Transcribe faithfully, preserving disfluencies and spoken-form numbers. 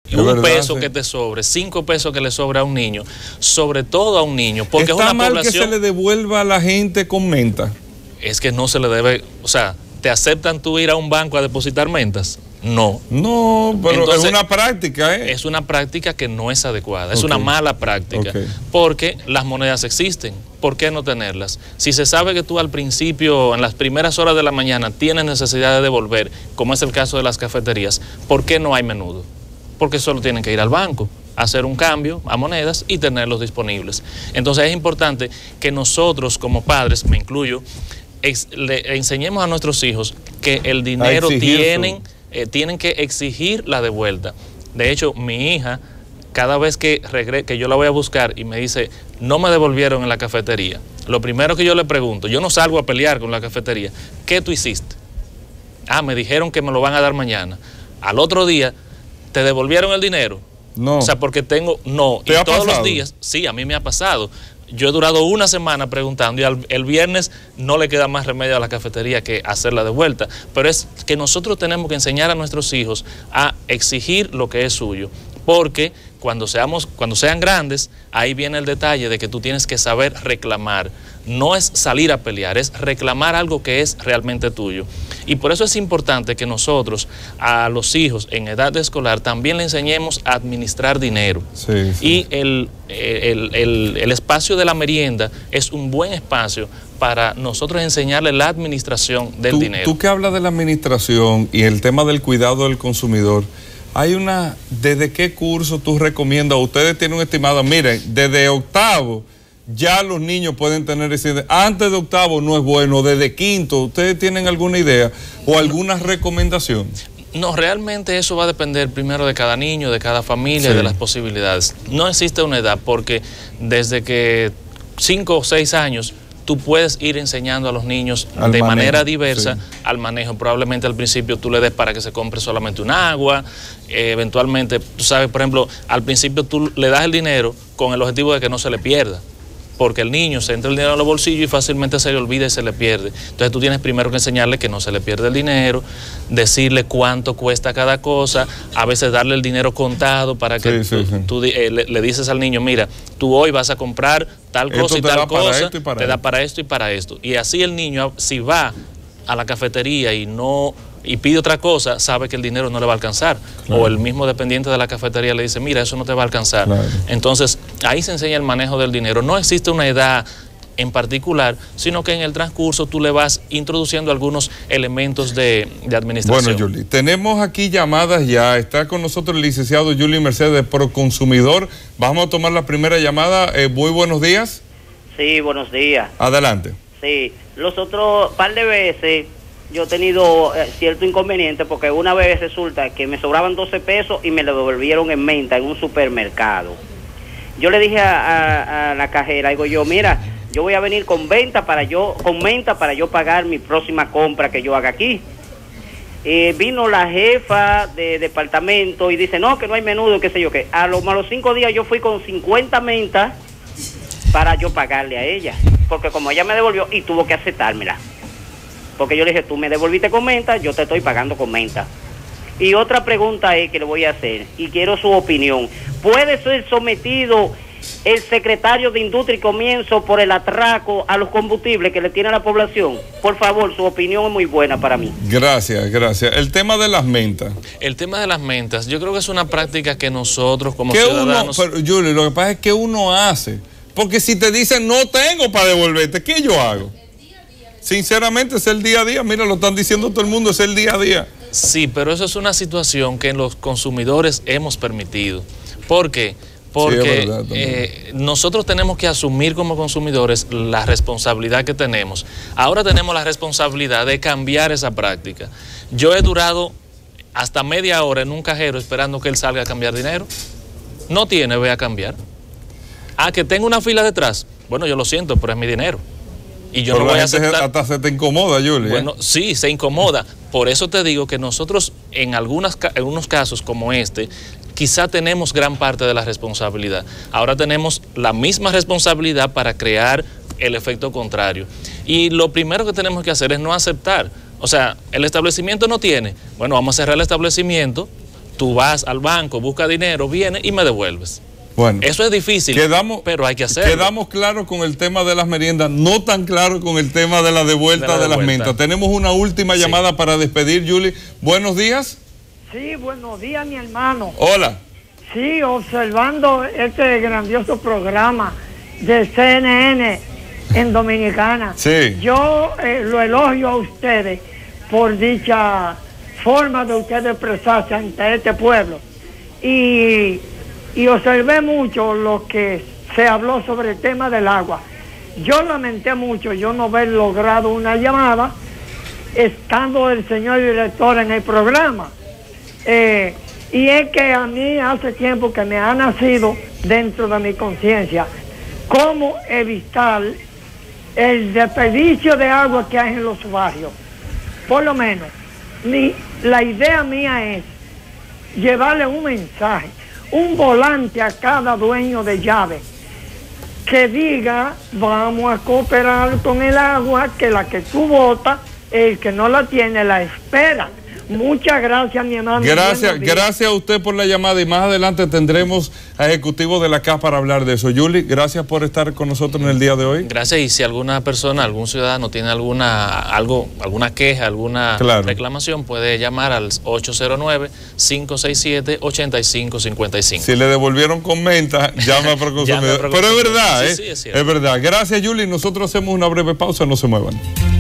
Es un verdad, peso sí. que te sobre, cinco pesos que le sobra a un niño, sobre todo a un niño, porque ¿Está es una mal población... que se le devuelva a la gente con menta? Es que no se le debe, o sea, ¿te aceptan tú ir a un banco a depositar mentas? No. No, pero Entonces, es una práctica, ¿eh? Es una práctica que no es adecuada, es Okay. una mala práctica, Okay. porque las monedas existen, ¿por qué no tenerlas? Si se sabe que tú al principio, en las primeras horas de la mañana, tienes necesidad de devolver, como es el caso de las cafeterías, ¿por qué no hay menudo? Porque solo tienen que ir al banco, hacer un cambio a monedas y tenerlos disponibles. Entonces es importante que nosotros como padres, me incluyo, ex, le enseñemos a nuestros hijos que el dinero tienen, eh, tienen que exigir la devuelta. De hecho, mi hija, cada vez que, regre que yo la voy a buscar y me dice, no me devolvieron en la cafetería, lo primero que yo le pregunto, yo no salgo a pelear con la cafetería, ¿qué tú hiciste? Ah, me dijeron que me lo van a dar mañana. Al otro día, ¿te devolvieron el dinero? No. O sea, porque tengo, no, ¿Te y ha todos pasado? los días, sí, a mí me ha pasado. Yo he durado una semana preguntando y al, el viernes no le queda más remedio a la cafetería que hacerla de vuelta. Pero es que nosotros tenemos que enseñar a nuestros hijos a exigir lo que es suyo. Porque cuando, seamos, cuando sean grandes, ahí viene el detalle de que tú tienes que saber reclamar. No es salir a pelear, es reclamar algo que es realmente tuyo. Y por eso es importante que nosotros a los hijos en edad escolar también le enseñemos a administrar dinero. Sí, sí. Y el, el, el, el espacio de la merienda es un buen espacio para nosotros enseñarle la administración del tú, dinero. Tú que hablas de la administración y el tema del cuidado del consumidor, hay una, ¿desde qué curso tú recomiendas? Ustedes tienen un estimado, miren, desde octavo ya los niños pueden tener ese, antes de octavo no es bueno, desde quinto, ¿ustedes tienen alguna idea o alguna recomendación? No, realmente eso va a depender primero de cada niño, de cada familia, sí, de las posibilidades. No existe una edad porque desde que cinco o seis años tú puedes ir enseñando a los niños al de manejo, manera diversa, sí, al manejo. Probablemente al principio tú le des para que se compre solamente un agua, eh, eventualmente, tú sabes, por ejemplo, al principio tú le das el dinero con el objetivo de que no se le pierda, porque el niño se entra el dinero en los bolsillos y fácilmente se le olvida y se le pierde. Entonces tú tienes primero que enseñarle que no se le pierde el dinero, decirle cuánto cuesta cada cosa, a veces darle el dinero contado para que sí, tú, sí, sí. tú eh, le, le dices al niño, mira, tú hoy vas a comprar tal cosa y tal cosa, y te da para esto y para esto. Y así el niño, si va a la cafetería y no... y pide otra cosa, sabe que el dinero no le va a alcanzar. Claro. O el mismo dependiente de la cafetería le dice, mira, eso no te va a alcanzar. Claro. Entonces, ahí se enseña el manejo del dinero. No existe una edad en particular, sino que en el transcurso tú le vas introduciendo algunos elementos de, de administración. Bueno, Yuli, tenemos aquí llamadas ya. Está con nosotros el licenciado Yuli Mercedes, Proconsumidor. Vamos a tomar la primera llamada. Eh, muy buenos días. Sí, buenos días. Adelante. Sí, los otros par de veces yo he tenido eh, cierto inconveniente porque una vez resulta que me sobraban doce pesos y me lo devolvieron en menta en un supermercado. Yo le dije a, a, a la cajera, digo yo, mira, yo voy a venir con venta para yo, con menta para yo pagar mi próxima compra que yo haga aquí. Eh, vino la jefa de departamento y dice, no, que no hay menudo, qué sé yo qué. A los, a los cinco días yo fui con cincuenta mentas para yo pagarle a ella, porque como ella me devolvió y tuvo que aceptármela. Porque yo le dije, tú me devolviste con menta, yo te estoy pagando con menta. Y otra pregunta es que le voy a hacer, y quiero su opinión. ¿Puede ser sometido el secretario de Industria y Comercio por el atraco a los combustibles que le tiene a la población? Por favor, su opinión es muy buena para mí. Gracias, gracias. El tema de las mentas. El tema de las mentas, yo creo que es una práctica que nosotros como ¿Qué ciudadanos... Uno, pero, Yuli, lo que pasa es que uno hace. Porque si te dicen, no tengo para devolverte, ¿qué yo hago? Sinceramente es el día a día, mira, lo están diciendo todo el mundo, es el día a día. Sí, pero eso es una situación que los consumidores hemos permitido. ¿Por qué? Porque sí, verdad, eh, nosotros tenemos que asumir como consumidores la responsabilidad que tenemos. Ahora tenemos la responsabilidad de cambiar esa práctica. Yo he durado hasta media hora en un cajero esperando que él salga a cambiar dinero. No tiene, ve a cambiar. Ah, que tengo una fila detrás. Bueno, yo lo siento, pero es mi dinero. Y yo pero no voy a aceptar. Hasta se te incomoda, Yuli. Bueno, ¿eh? Sí, se incomoda. Por eso te digo que nosotros en, algunas, en algunos casos como este, quizá tenemos gran parte de la responsabilidad. Ahora tenemos la misma responsabilidad para crear el efecto contrario. Y lo primero que tenemos que hacer es no aceptar. O sea, el establecimiento no tiene. Bueno, vamos a cerrar el establecimiento tú vas al banco, buscas dinero, vienes y me devuelves. Bueno, eso es difícil, quedamos, pero hay que hacerlo. Quedamos claros con el tema de las meriendas, no tan claro con el tema de la devuelta de, la de las mentas. Tenemos una última sí. llamada para despedir, Julie. Buenos días. Sí, buenos días, mi hermano. Hola. Sí, observando este grandioso programa de C N N en Dominicana. Sí. Yo eh, lo elogio a ustedes por dicha forma de ustedes expresarse ante este pueblo. Y... Y observé mucho lo que se habló sobre el tema del agua. Yo lamenté mucho yo no haber logrado una llamada estando el señor director en el programa. Eh, y es que a mí hace tiempo que me ha nacido dentro de mi conciencia cómo evitar el desperdicio de agua que hay en los barrios. Por lo menos, mi, la idea mía es llevarle un mensaje, un volante a cada dueño de llave que diga, vamos a cooperar con el agua, que la que tú botas, el que no la tiene la espera. Muchas gracias, mi hermano. Gracias, gracias a usted por la llamada y más adelante tendremos a ejecutivos de la C A S para hablar de eso. Julie, gracias por estar con nosotros en el día de hoy. Gracias, y si alguna persona, algún ciudadano tiene alguna algo, alguna queja, alguna claro. reclamación, puede llamar al ocho cero nueve, cinco seis siete, ocho cinco cinco cinco. Si le devolvieron con menta, llama a Proconsumidor. Pero es verdad, sí, ¿eh? Sí, es, es verdad. Gracias, Julie. Nosotros hacemos una breve pausa, no se muevan.